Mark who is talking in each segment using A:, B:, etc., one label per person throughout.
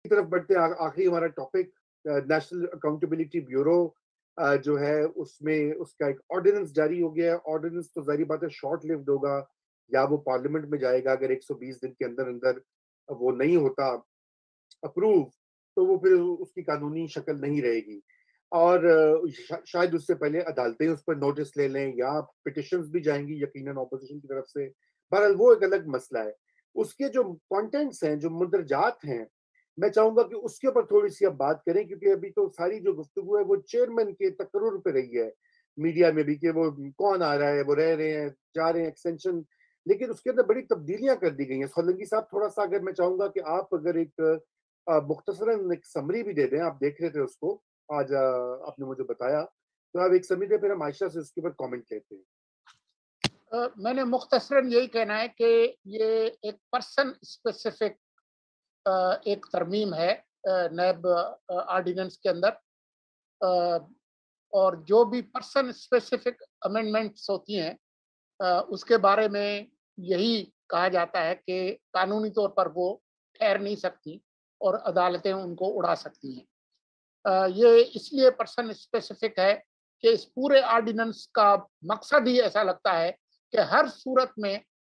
A: طرف بڑھتے ہیں. آخری ہمارا ٹاپک نیشنل اکاؤنٹیبلٹی بیورو جو ہے اس میں اس کا ایک آرڈیننس جاری ہو گیا ہے. آرڈیننس تو ظاہری بات ہے شارٹ لیوڈ ہوگا, یا وہ پارلیمنٹ میں جائے گا. اگر 120 دن کے اندر اندر وہ نہیں ہوتا اپروو تو وہ پھر اس کی قانونی شکل نہیں رہے گی, اور شاید اس سے پہلے عدالتیں اس پر نوٹس لے لیں یا پٹیشنز بھی جائیں گی یقیناً اپوزیشن کی طرف سے. بہرحال وہ ایک الگ مسئلہ ہے. اس کے جو کانٹینٹس ہیں, جو مندرجات ہیں, میں چاہوں گا کہ اس کے اوپر تھوڑی سی اب بات کریں, کیونکہ ابھی تو ساری جو گفتگو ہے وہ چیئرمین کے تقرر پہ رہی ہے میڈیا میں بھی, کہ وہ کون آ رہا ہے, وہ رہ رہے ہیں, جا رہے ہیں, ایکسٹینشن. لیکن اس کے اندر بڑی تبدیلیاں کر دی گئی ہیں. سولنگی صاحب تھوڑا سا اگر میں چاہوں گا کہ آپ اگر ایک مختصراً ایک سمری بھی دے دیں, آپ دیکھ رہے تھے اس کو آج, آپ نے مجھے بتایا, تو آپ ایک سمری دیں, پھر ہم عائشہ سے اس کے اوپر کامنٹ لیتے ہیں.
B: میں نے مختصراً یہی کہنا ہے کہ یہ ایک پرسن اسپیسیفک ایک ترمیم ہے نیب آرڈیننس کے اندر, اور جو بھی پرسن اسپیسیفک امینڈمنٹس ہوتی ہیں اس کے بارے میں یہی کہا جاتا ہے کہ قانونی طور پر وہ ٹھہر نہیں سکتی اور عدالتیں ان کو اڑا سکتی ہیں. یہ اس لیے پرسن اسپیسیفک ہے کہ اس پورے آرڈیننس کا مقصد ہی ایسا لگتا ہے کہ ہر صورت میں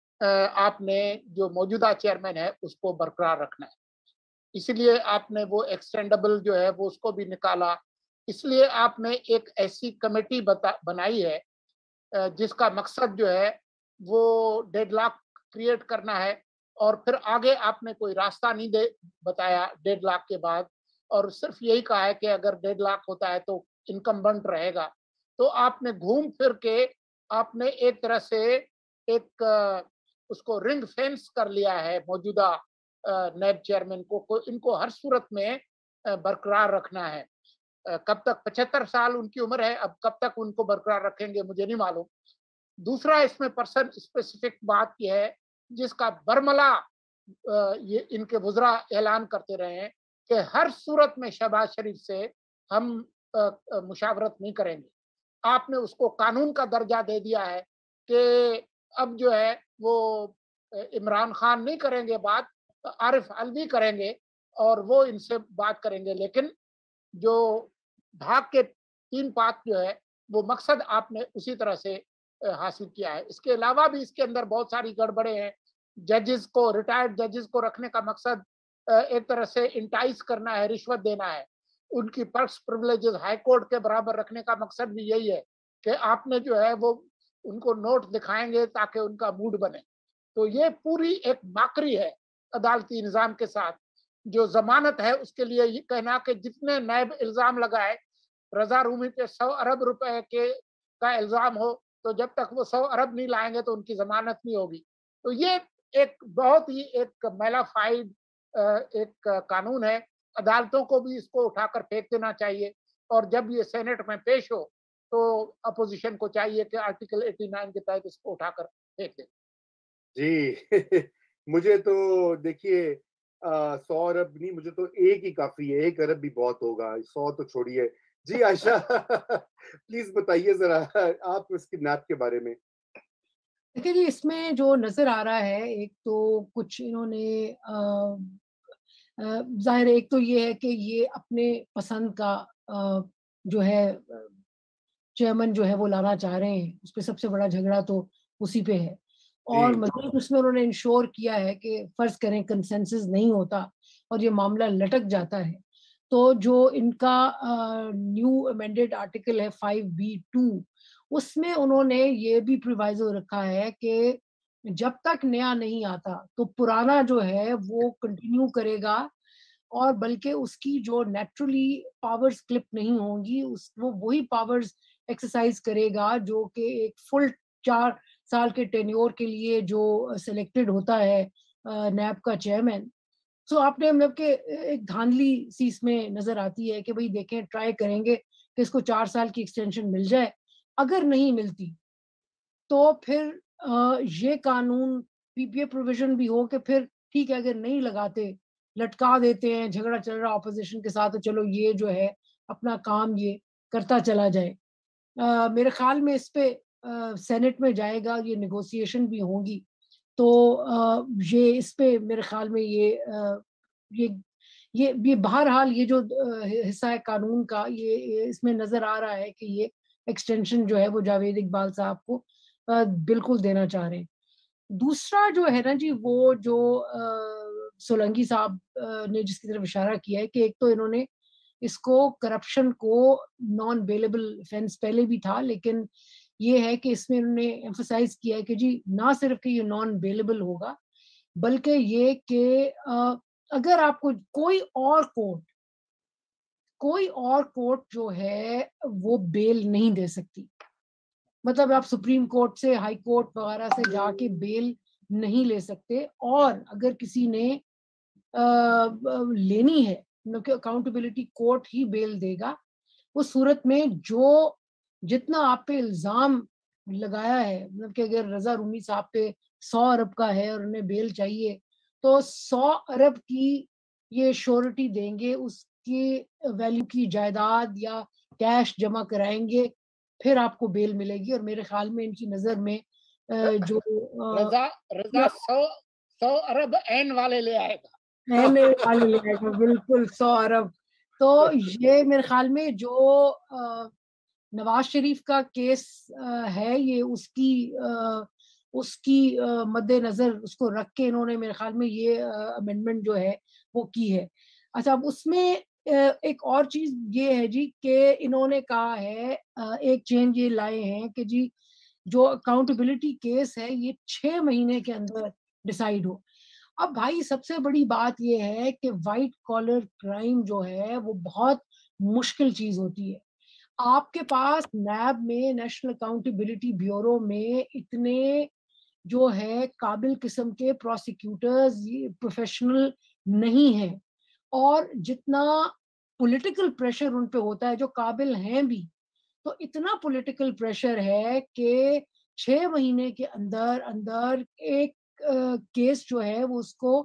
B: آپ نے جو موجودہ چیئرمین ہے اس کو برقرار رکھنا ہے. اس لیے آپ نے وہ ایکسٹینڈیبل جو ہے وہ اس کو بھی نکالا. اس لیے آپ نے ایک ایسی کمیٹی بنائی ہے جس کا مقصد جو ہے وہ ڈیڈ لاک کریٹ کرنا ہے, اور پھر آگے آپ نے کوئی راستہ نہیں بتایا ڈیڈ لاک کے بعد, اور صرف یہی کہا ہے کہ اگر ڈیڈ لاک ہوتا ہے تو انکمبنٹ رہے گا. تو آپ نے گھوم پھر کے آپ نے ایک طرح سے ایک اس کو رنگ فینس کر لیا ہے موجودہ نیب چیئرمین کو, ان کو ہر صورت میں برقرار رکھنا ہے. کب تک, 75 سال ان کی عمر ہے, اب کب تک ان کو برقرار رکھیں گے مجھے نہیں معلوم. دوسرا اس میں پرسن اسپیسیفک بات یہ ہے جس کا برملا یہ ان کے وزراء اعلان کرتے رہے ہیں کہ ہر صورت میں شہباز شریف سے ہم مشاورت نہیں کریں گے. آپ نے اس کو قانون کا درجہ دے دیا ہے کہ اب جو ہے وہ عمران خان نہیں کریں گے بات, عارف علوی کریں گے اور وہ ان سے بات کریں گے. لیکن جو بھاگ کے 3 بات جو ہے وہ مقصد آپ نے اسی طرح سے حاصل کیا ہے. اس کے علاوہ بھی اس کے اندر بہت ساری گڑبڑیں ہیں. ججز کو, ریٹائرڈ ججز کو رکھنے کا مقصد ایک طرح سے انٹائز کرنا ہے, رشوت دینا ہے. ان کی پرکس پرولیجز ہائی کورٹ کے برابر رکھنے کا مقصد بھی یہی ہے کہ آپ نے جو ہے وہ ان کو نوٹ دکھائیں گے تاکہ ان کا موڈ بنے. تو یہ پوری ایک ماکری ہے عدالتی نظام کے ساتھ. جو ضمانت ہے اس کے لیے یہ کہنا کہ جتنے نیب الزام لگائے, رضا رومی کے 100 ارب روپے کا الزام ہو, تو جب تک وہ 100 ارب نہیں لائیں گے تو ان کی ضمانت نہیں ہوگی. تو یہ ایک بہت ہی ایک میلافائڈ ایک قانون ہے. عدالتوں کو بھی اس کو اٹھا کر پھینک دینا چاہیے, اور جب یہ سینٹ میں پیش ہو تو اپوزیشن کو چاہیے کہ آرٹیکل 89 کے تحت اس کو اٹھا کر پھینک دے.
A: جی مجھے تو دیکھیے 100 ارب نہیں, مجھے تو ایک ہی کافی ہے, 1 ارب بھی بہت ہوگا, 100 تو چھوڑیے. جی عائشہ پلیز بتائیے ذرا آپ اس کی نیب کے بارے میں.
C: دیکھیے جی, اس میں جو نظر آ رہا ہے, ایک تو کچھ انہوں نے ظاہر ایک تو یہ ہے کہ یہ اپنے پسند کا جو ہے چیئرمین جو ہے وہ لانا چاہ رہے ہیں. اس پہ سب سے بڑا جھگڑا تو اسی پہ ہے. اور مزید اس میں انہوں نے انشور کیا ہے کہ فرض کریں کنسنسس نہیں ہوتا اور یہ معاملہ لٹک جاتا ہے, تو جو ان کا نیو امینڈیڈ آرٹیکل ہے 5B2, اس میں انہوں نے یہ بھی پرووائزو رکھا ہے کہ جب تک نیا نہیں آتا تو پرانا جو ہے وہ کنٹینیو کرے گا, اور بلکہ اس کی جو نیچرلی پاورز کلپ نہیں ہوں گی وہ وہی پاورز ایکسرسائز کرے گا جو کہ ایک فل 4 سال کے ٹینیور کے لیے جو سلیکٹڈ ہوتا ہے نیب کا چیئرمین. سو آپ نے مطلب کہ ایک دھاندلی سی اس میں نظر آتی ہے کہ بھئی دیکھیں ٹرائی کریں گے کہ اس کو 4 سال کی ایکسٹینشن مل جائے. اگر نہیں ملتی تو پھر یہ قانون PPA پروویژن بھی ہو کہ پھر ٹھیک ہے, اگر نہیں لگاتے لٹکا دیتے ہیں, جھگڑا چل رہا اپوزیشن کے ساتھ, تو چلو یہ جو ہے اپنا کام یہ کرتا چلا جائے. میرے خیال میں اس پہ سینٹ میں جائے گا, یہ نیگوسیشن بھی ہوں گی, تو یہ اس پہ میرے خیال میں یہ یہ بہرحال یہ جو حصہ ہے قانون کا، یہ اس میں نظر آ رہا ہے کہ یہ ایکسٹینشن جو ہے وہ جاوید اقبال صاحب کو بالکل دینا چاہ رہے ہیں. دوسرا جو ہے نا جی، وہ جو سولنگی صاحب نے جس کی طرف اشارہ کیا ہے کہ ایک تو انہوں نے اس کو کرپشن کو نان بیلیبل offense پہلے بھی تھا، لیکن یہ ہے کہ اس میں انہوں نے ایمفسائز کیا ہے کہ جی نہ صرف کہ یہ نان بیلیبل ہوگا، بلکہ یہ کہ اگر آپ کو کوئی اور کورٹ جو ہے وہ بیل نہیں دے سکتی، مطلب آپ سپریم کورٹ سے، ہائی کورٹ وغیرہ سے جا کے بیل نہیں لے سکتے، اور اگر کسی نے لینی ہے کہ اکاؤنٹیبلٹی کورٹ ہی بیل دے گا. اس صورت میں جتنا آپ پہ الزام لگایا ہے، مطلب کہ اگر رضا رومی صاحب پہ 100 ارب کا ہے اور انہیں بیل چاہیے تو 100 ارب کی یہ شورٹی دیں گے، اس کی ویلیو کی جائیداد یا کیش جمع کرائیں گے، پھر آپ کو بیل ملے گی. اور میرے خیال میں ان کی نظر میں جو
B: رضا 100 ارب این والے لے آئے گا،
C: بالکل 100 ارب. تو یہ میرے خیال میں جو نواز شریف کا کیس ہے، یہ اس کی مد نظر اس کو رکھ کے انہوں نے میرے خیال میں یہ امینڈمنٹ جو ہے وہ کی ہے. اچھا، اب اس میں ایک اور چیز یہ ہے جی کہ انہوں نے کہا ہے، ایک چینج یہ لائے ہیں کہ جی جو اکاؤنٹیبلٹی کیس ہے یہ 6 مہینے کے اندر ڈیسائیڈ ہو. اب بھائی سب سے بڑی بات یہ ہے کہ وائٹ کالر کرائم جو ہے وہ بہت مشکل چیز ہوتی ہے. آپ کے پاس نیب میں، نیشنل اکاؤنٹیبلٹی بیورو میں اتنے جو ہے قابل قسم کے پروسیکیوٹرز پروفیشنل نہیں ہیں، اور جتنا پولیٹیکل پریشر ان پہ ہوتا ہے، جو قابل ہیں بھی، تو اتنا پولیٹیکل پریشر ہے کہ 6 مہینے کے اندر اندر ایک کیس جو ہے وہ اس کو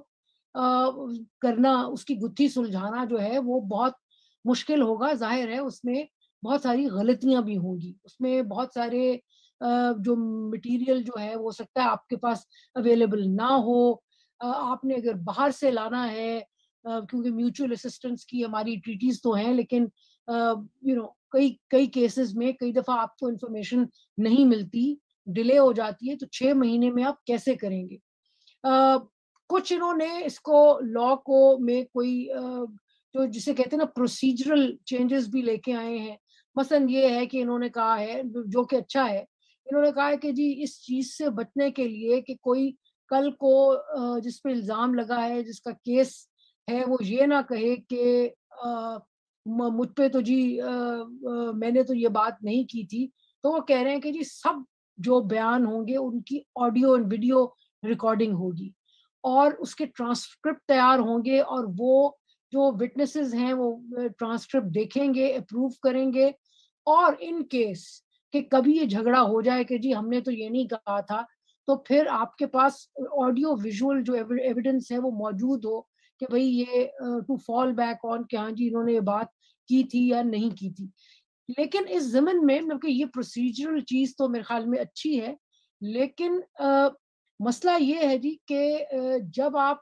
C: کرنا، اس کی گتھی سلجھانا جو ہے وہ بہت مشکل ہوگا. ظاہر ہے اس میں بہت ساری غلطیاں بھی ہوں گی، اس میں بہت سارے جو مٹیریل جو ہے وہ سکتا ہے آپ کے پاس اویلیبل نہ ہو، آپ نے اگر باہر سے لانا ہے، کیونکہ میوچل اسسٹنس کی ہماری ٹریٹیز تو ہیں، لیکن کئی کیسز میں کئی دفعہ آپ کو انفارمیشن نہیں ملتی، ڈیلے ہو جاتی ہے، تو 6 مہینے میں آپ کیسے کریں گے؟ کچھ انہوں نے اس کو لا کو میں کوئی جو جسے کہتے ہیں نا پروسیجرل چینجز بھی لے کے آئے ہیں. مثلا یہ ہے کہ انہوں نے کہا ہے، جو کہ اچھا ہے، انہوں نے کہا ہے کہ جی اس چیز سے بچنے کے لیے کہ کوئی کل کو جس پہ الزام لگا ہے، جس کا کیس ہے، وہ یہ نہ کہے کہ مجھ پہ تو جی میں نے تو یہ بات نہیں کی تھی، تو وہ کہہ رہے ہیں کہ جی سب جو بیان ہوں گے ان کی آڈیو اور ویڈیو ریکارڈنگ ہوگی، اور اس کے ٹرانسکرپٹ تیار ہوں گے، اور وہ جو وٹنسز ہیں وہ ٹرانسکرپٹ دیکھیں گے، اپروو کریں گے. اور ان کیس کہ کبھی یہ جھگڑا ہو جائے کہ جی ہم نے تو یہ نہیں کہا تھا، تو پھر آپ کے پاس آڈیو ویژول جو ایویڈنس ہے وہ موجود ہو کہ بھئی یہ ٹو فال بیک آن کہ ہاں جی انہوں نے یہ بات کی تھی یا نہیں کی تھی. لیکن اس ضمن میں کہ یہ پروسیجرل چیز تو میرے خیال میں اچھی ہے، لیکن مسئلہ یہ ہے جی کہ جب آپ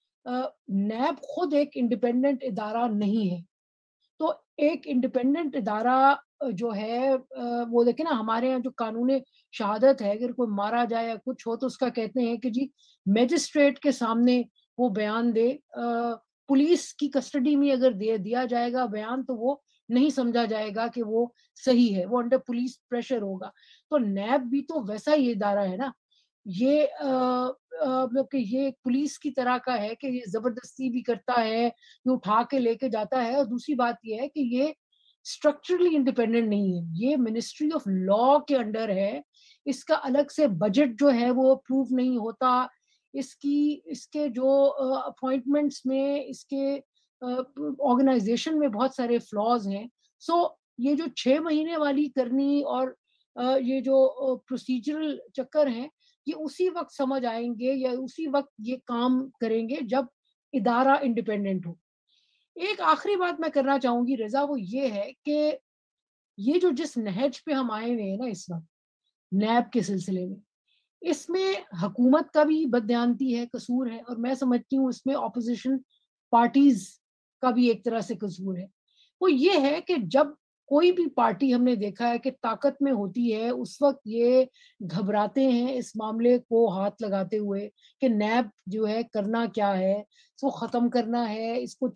C: نیب خود ایک انڈیپینڈنٹ ادارہ نہیں ہے، تو ایک انڈیپینڈنٹ ادارہ جو ہے وہ دیکھیں نا، ہمارے یہاں جو قانون شہادت ہے، اگر کوئی مارا جائے یا کچھ ہو تو اس کا کہتے ہیں کہ جی میجسٹریٹ کے سامنے وہ بیان دے. پولیس کی کسٹڈی میں اگر دیا جائے گا بیان تو وہ نہیں سمجھا جائے گا کہ وہ صحیح ہے، وہ انڈر پولیس پریشر ہوگا. تو نیب بھی تو ویسا ہی ادارہ ہے نا، یہ مطلب کہ یہ پولیس کی طرح کا ہے کہ یہ زبردستی بھی کرتا ہے، یہ اٹھا کے لے کے جاتا ہے. اور دوسری بات یہ ہے کہ یہ اسٹرکچرلی انڈیپینڈنٹ نہیں ہے، یہ منسٹری آف لا کے انڈر ہے. اس کا الگ سے بجٹ جو ہے وہ اپروو نہیں ہوتا، اس کے جو اپوائنٹمنٹس میں، اس کے آرگنائزیشن میں بہت سارے فلاز ہیں. سو یہ جو 6 مہینے والی کرنی اور یہ جو پروسیجرل چکر ہیں، یہ اسی وقت سمجھ آئیں گے یا اسی وقت یہ کام کریں گے جب ادارہ انڈیپینڈنٹ ہو. ایک آخری بات میں کرنا چاہوں گی رضا، وہ یہ ہے کہ یہ جو جس نہج پہ ہم آئے ہوئے ہیں نا اس وقت نیب کے سلسلے میں، اس میں حکومت کا بھی بددیانتی ہے، قصور ہے، اور میں سمجھتی ہوں اس میں اپوزیشن پارٹیز کا بھی ایک طرح سے قصور ہے. وہ یہ ہے کہ جب کوئی بھی پارٹی ہم نے دیکھا ہے کہ طاقت میں ہوتی ہے اس وقت یہ گھبراتے ہیں اس معاملے کو ہاتھ لگاتے ہوئے کہ نیب جو ہے کرنا کیا ہے, اس کو ختم کرنا ہے, اس کو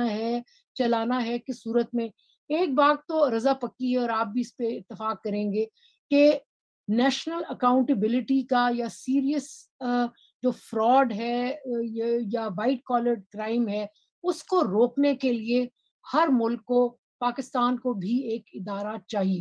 C: چلانا ہے کس صورت میں. ایک بات تو رضا پکی ہے اور آپ بھی اس پہ اتفاق کریں گے کہ نیشنل اکاؤنٹیبلٹی کا یا سیریس جو فراڈ ہے یا وائٹ کالر کرائم ہے اس کو روکنے کے لیے ہر ملک کو, پاکستان کو بھی ایک ادارہ چاہیے.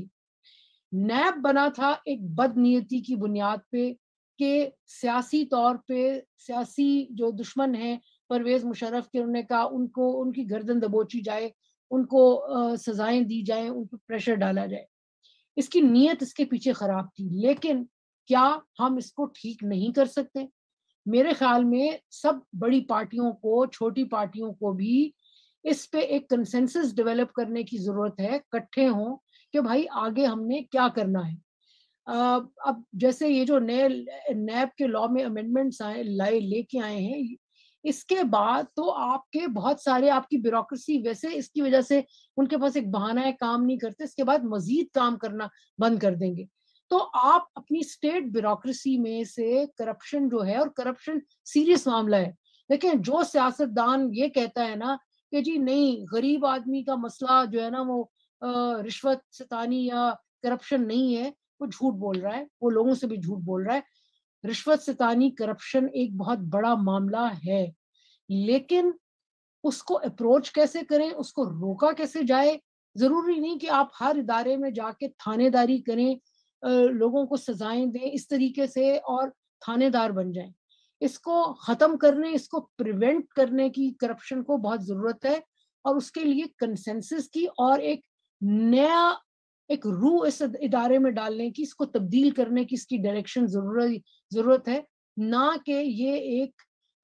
C: نیب بنا تھا ایک بد نیتی کی بنیاد پہ کہ سیاسی طور پہ سیاسی جو دشمن ہیں پرویز مشرف کے, انہوں نے کہا ان کی گردن دبوچی جائے, ان کو سزائیں دی جائیں, ان کو پریشر ڈالا جائے. اس کی نیت اس کے پیچھے خراب تھی, لیکن کیا ہم اس کو ٹھیک نہیں کر سکتے؟ میرے خیال میں سب بڑی پارٹیوں کو, چھوٹی پارٹیوں کو بھی اس پہ ایک کنسنسس ڈیولپ کرنے کی ضرورت ہے, کٹھے ہوں کہ بھائی آگے ہم نے کیا کرنا ہے. اب جیسے یہ جو نئے نیب کے لاء میں امینڈمنٹس لے کے آئے ہیں, اس کے بعد تو آپ کے بہت سارے آپ کی بیوروکریسی ویسے اس کی وجہ سے ان کے پاس ایک بہانہ ہے, کام نہیں کرتے, اس کے بعد مزید کام کرنا بند کر دیں گے. تو آپ اپنی اسٹیٹ بیوروکریسی میں سے کرپشن جو ہے, اور کرپشن سیریس معاملہ ہے, دیکھیں جو سیاستدان یہ کہتا ہے نا کہ جی نہیں غریب آدمی کا مسئلہ جو ہے نا وہ رشوت ستانی یا کرپشن نہیں ہے, وہ جھوٹ بول رہا ہے, وہ لوگوں سے بھی جھوٹ بول رہا ہے. رشوت ستانی کرپشن ایک بہت بڑا معاملہ ہے, لیکن اس کو اپروچ کیسے کریں, اس کو روکا کیسے جائے. ضروری نہیں کہ آپ ہر ادارے میں جا کے تھانے داری کریں, لوگوں کو سزائیں دیں اس طریقے سے اور تھانے دار بن جائیں. اس کو ختم کرنے, اس کو پریونٹ کرنے کی کرپشن کو بہت ضرورت ہے, اور اس کے لیے کنسنسس کی اور ایک نیا ایک روح اس ادارے میں ڈالنے کی, اس کو تبدیل کرنے کی اس کی ڈائریکشن ضرورت ہے, نہ کہ یہ ایک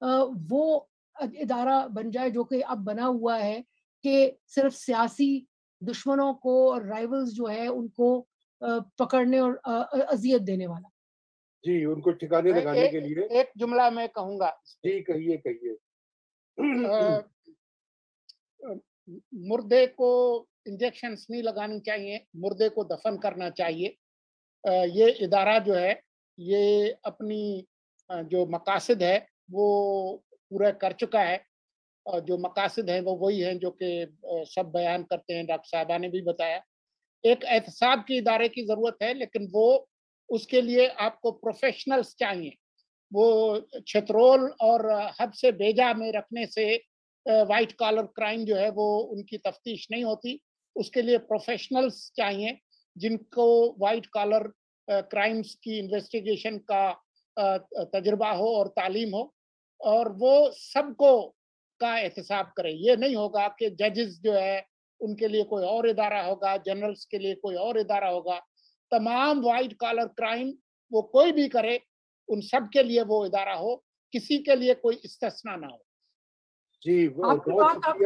C: وہ ادارہ بن جائے جو کہ اب بنا ہوا ہے کہ صرف سیاسی دشمنوں کو اور رائیولز جو ہے ان کو پکڑنے اور اذیت دینے والا.
A: جی, ان کو ٹھکانے لگانے کے لیے
B: ایک جملہ میں کہوں گا.
A: جی کہیے.
B: مردے کو انجیکشنز نہیں لگانی چاہیے, مردے کو دفن کرنا چاہیے. یہ ادارہ جو ہے یہ اپنی جو مقاصد ہے وہ پورا کر چکا ہے, اور جو مقاصد ہیں وہ وہی ہیں جو کہ سب بیان کرتے ہیں, ڈاکٹر صاحبہ نے بھی بتایا. ایک احتساب کی ادارے کی ضرورت ہے, لیکن وہ اس کے لیے آپ کو پروفیشنلز چاہیے. وہ چھترول اور حد سے بیجا میں رکھنے سے وائٹ کالر کرائم جو ہے وہ ان کی تفتیش نہیں ہوتی. اس کے لیے پروفیشنلز چاہیے جن کو وائٹ کالر کرائمز کی انویسٹیگیشن کا تجربہ ہو اور تعلیم ہو, اور وہ سب کو کا احتساب کرے. یہ نہیں ہوگا کہ ججز جو ہے ان کے لیے کوئی اور ادارہ ہوگا, جنرلز کے لیے کوئی اور ادارہ ہوگا. تمام وائٹ کالر کرائم وہ کوئی بھی کرے, ان سب کے لیے وہ ادارہ ہو, کسی کے لیے کوئی استثنا نہ ہو.
A: جی
C: آپ کی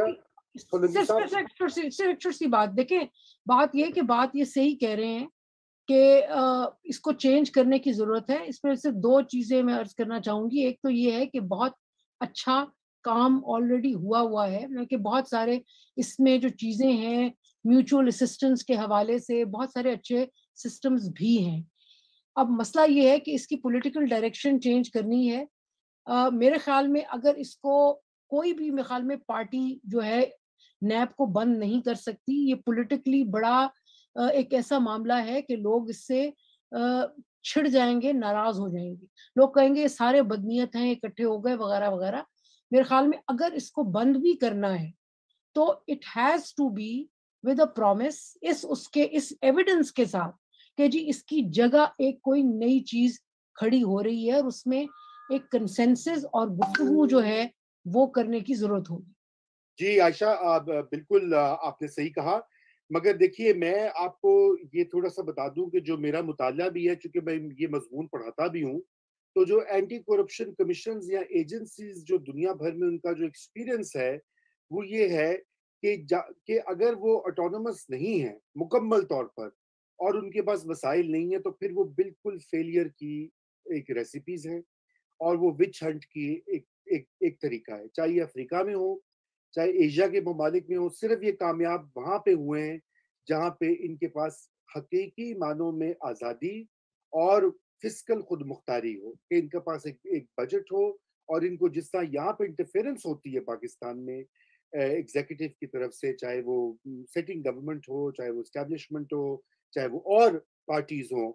C: بات صرف سی بات دیکھیں, بات یہ صحیح کہہ رہے ہیں کہ اس کو چینج کرنے کی ضرورت ہے. اس میں سے دو چیزیں میں عرض کرنا چاہوں گی. ایک تو یہ ہے کہ بہت اچھا کام آلریڈی ہوا ہے, کہ بہت سارے اس میں جو چیزیں ہیں میوچول اسسٹنس کے حوالے سے بہت سارے اچھے سسٹمز بھی ہیں. اب مسئلہ یہ ہے کہ اس کی پولیٹیکل ڈائریکشن چینج کرنی ہے. میرے خیال میں اگر اس کو کوئی بھی میرے خیال میں پارٹی جو ہے نیب کو بند نہیں کر سکتی. یہ پولیٹیکلی بڑا ایک ایسا معاملہ ہے کہ لوگ اس سے چھڑ جائیں گے, ناراض ہو جائیں گے. لوگ کہیں گے یہ سارے بدنیت ہیں, اکٹھے ہو گئے وغیرہ وغیرہ. میرے خیال میں اگر اس کو بند بھی کرنا ہے تو it has to be with a promise, اس ایویڈنس کے ساتھ کہ جی اس کی جگہ ایک کوئی نئی چیز کھڑی ہو رہی ہے, اور اس میں ایک کنسنسس اور گفتگو جو ہے وہ کرنے کی ضرورت ہوگی.
A: جی عائشہ, بالکل آپ نے صحیح کہا. مگر دیکھیے میں آپ کو یہ تھوڑا سا بتا دوں کہ جو میرا مطالعہ بھی ہے, چونکہ میں یہ مضمون پڑھاتا بھی ہوں, تو جو اینٹی کرپشن کمیشنز یا ایجنسیز جو دنیا بھر میں ان کا جو ایکسپیرینس ہے وہ یہ ہے کہ اگر وہ آٹونومس نہیں ہے مکمل طور پر اور ان کے پاس وسائل نہیں ہے, تو پھر وہ بالکل فیلئر کی ایک ریسیپیز ہیں, اور وہ وچ ہنٹ کی ایک طریقہ ہے. چاہے افریقہ میں ہو, چاہے ایشیا کے ممالک میں ہو، صرف یہ کامیاب وہاں پہ ہوئے ہیں جہاں پہ ان کے پاس حقیقی معنوں میں آزادی اور فسکل خود مختاری ہو، کہ ان کے پاس ایک بجٹ ہو، اور ان کو جس طرح یہاں پہ انٹرفیرنس ہوتی ہے پاکستان میں ایگزیکٹو کی طرف سے، چاہے وہ سیٹنگ گورنمنٹ ہو، چاہے وہ اسٹیبلشمنٹ ہو، چاہے وہ اور پارٹیز ہوں،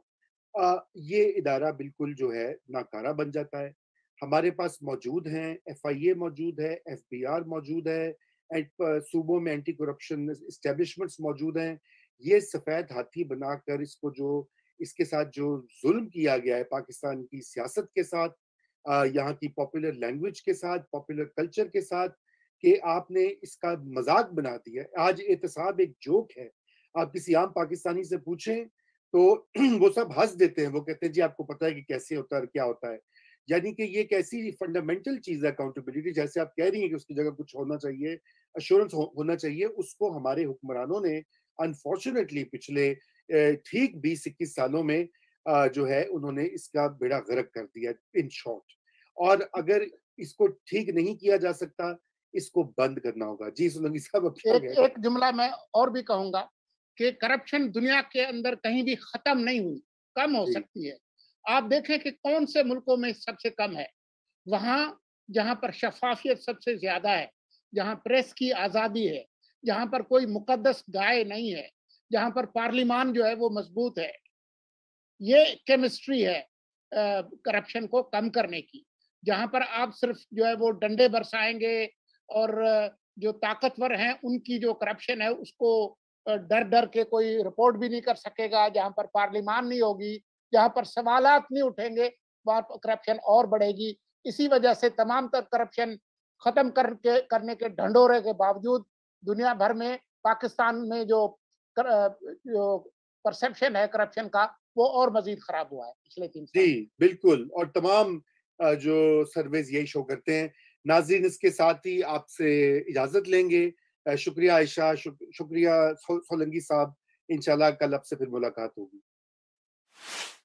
A: یہ ادارہ بالکل جو ہے ناکارہ بن جاتا ہے۔ ہمارے پاس موجود ہیں، ایف آئی اے موجود ہے، ایف بی آر موجود ہے، صوبوں میں اینٹی کرپشن اسٹیبلشمنٹس موجود ہیں۔ یہ سفید ہاتھی بنا کر اس کے ساتھ جو ظلم کیا گیا ہے پاکستان کی سیاست کے ساتھ، یہاں کی پاپولر لینگویج کے ساتھ، پاپولر کلچر کے ساتھ، کہ آپ نے اس کا مذاق بنا دیا۔ آج احتساب ایک جوک ہے، آپ کسی عام پاکستانی سے پوچھیں تو وہ سب ہنس دیتے ہیں، وہ کہتے ہیں جی آپ کو پتہ ہے کہ کیسے ہوتا ہے اور کیا ہوتا ہے۔ یعنی کہ یہ ایک ایسی فنڈامنٹل چیز ہے اکاؤنٹیبلٹی، جیسے آپ کہہ رہی ہیں کہ اس کی جگہ کچھ ہونا چاہیے، ایشورنس ہونا چاہیے، اس کو ہمارے حکمرانوں نے انفارچونیٹلی پچھلے ٹھیک 20-21 سالوں میں جو ہے انہوں نے اس کا بیڑا غرق کر دیا ان شارٹ۔ اور اگر اس کو ٹھیک نہیں کیا جا سکتا، اس کو بند کرنا ہوگا۔ جی سولنگی صاحب، اب کیا کہہ رہے ہیں؟
B: ایک جملہ میں اور بھی کہوں گا کہ کرپشن دنیا کے اندر کہیں بھی ختم نہیں ہوئی، کم ہو سکتی ہے۔ آپ دیکھیں کہ کون سے ملکوں میں سب سے کم ہے، وہاں جہاں پر شفافیت سب سے زیادہ ہے، جہاں پریس کی آزادی ہے، جہاں پر کوئی مقدس گائے نہیں ہے، جہاں پر پارلیمان جو ہے وہ مضبوط ہے۔ یہ کیمسٹری ہے کرپشن کو کم کرنے کی۔ جہاں پر آپ صرف جو ہے وہ ڈنڈے برسائیں گے اور جو طاقتور ہیں ان کی جو کرپشن ہے اس کو ڈر کے کوئی رپورٹ بھی نہیں کر سکے گا، جہاں پر پارلیمان نہیں ہوگی، جہاں پر سوالات نہیں اٹھیں گے، وہاں پر کرپشن اور بڑھے گی۔ اسی وجہ سے تمام تر کرپشن ختم کرنے کے ڈھنڈورے کے باوجود دنیا بھر میں پاکستان میں جو پرسپشن ہے کرپشن کا وہ اور مزید خراب ہوا ہے پچھلے 3 سال۔
A: جی بالکل، اور تمام جو سرویز یہی شو کرتے ہیں۔ ناظرین، اس کے ساتھ ہی آپ سے اجازت لیں گے۔ شکریہ عائشہ، شکریہ سولنگی صاحب، انشاءاللہ کل آپ سے پھر ملاقات ہوگی۔